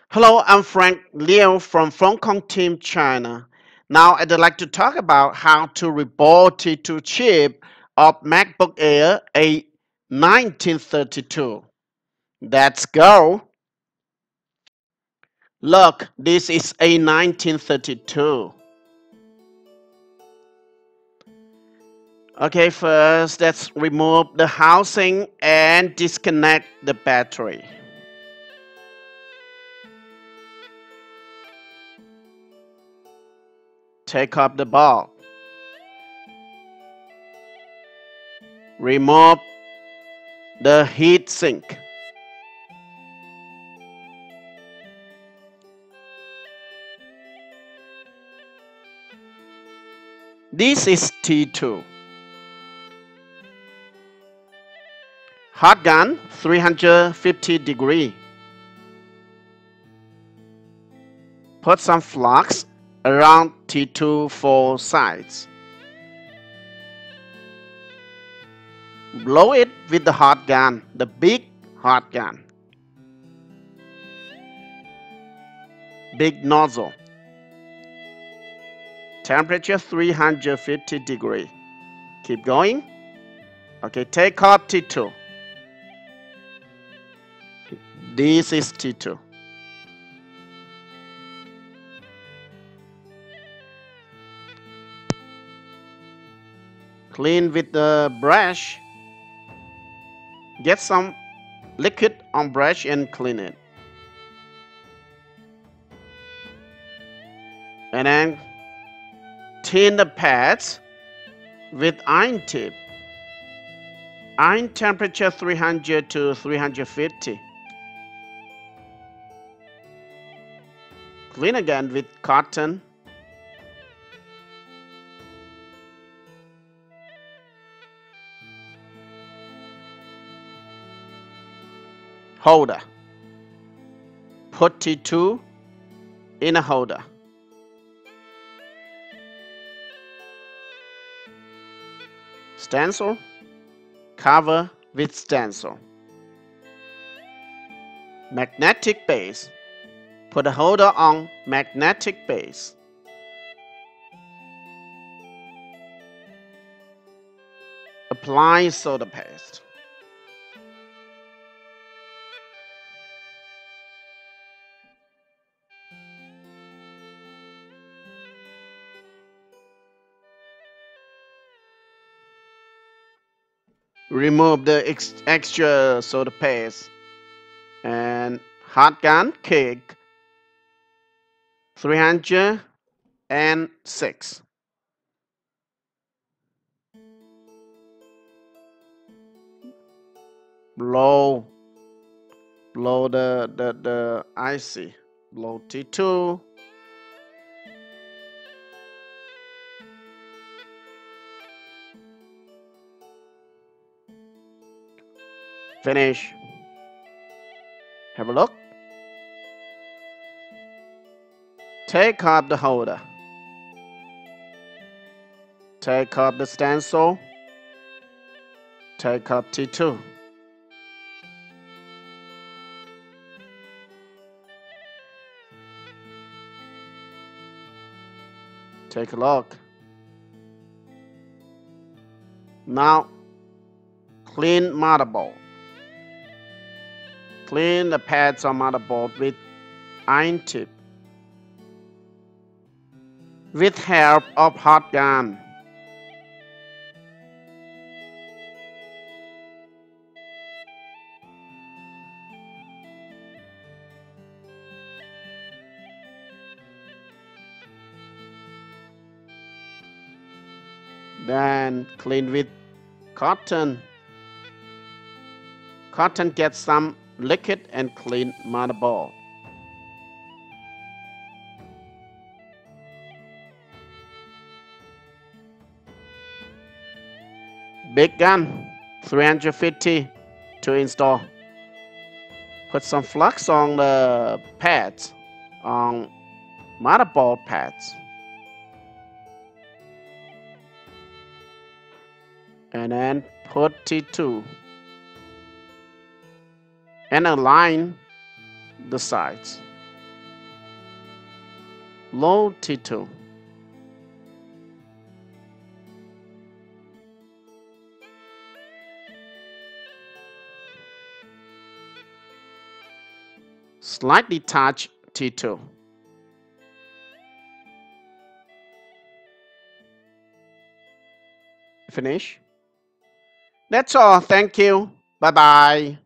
Hello, I'm Frank Liu from Kong Team China. Now I'd like to talk about how to reboot T2 chip of MacBook Air A 1932. Let's go. Look, this is A 1932. Okay, first let's remove the housing and disconnect the battery. Take off the bulb. Remove the heat sink. This is T2. Hot gun 350 degree. Put some flux around T2 four sides. Blow it with the hot gun, the big hot gun. Big nozzle. Temperature 350 degree. Keep going. Okay, take off T2. This is T2. Clean with the brush. Get some liquid on brush and clean it. And then thin the pads with iron tip. Iron temperature 300 to 350. Clean again with cotton. Holder. Put T2 in a holder. Stencil. Cover with stencil. Magnetic base. Put a holder on magnetic base. Apply soda paste. Remove the extra soda paste and hot gun kick 306. Blow the IC. Blow T2. Finish. Have a look. Take off the holder. Take off the stencil. Take off T2. Take a look. Now, clean motherboard. Clean the pads on motherboard with iron tip. With help of hot gun. Then clean with cotton. Cotton gets some liquid and clean motherboard. Big gun 350 to install. Put some flux on the pads, on motherboard pads. And then put T2 and align the sides. low T2. Slightly touch T2. Finish. That's all. Thank you. Bye bye.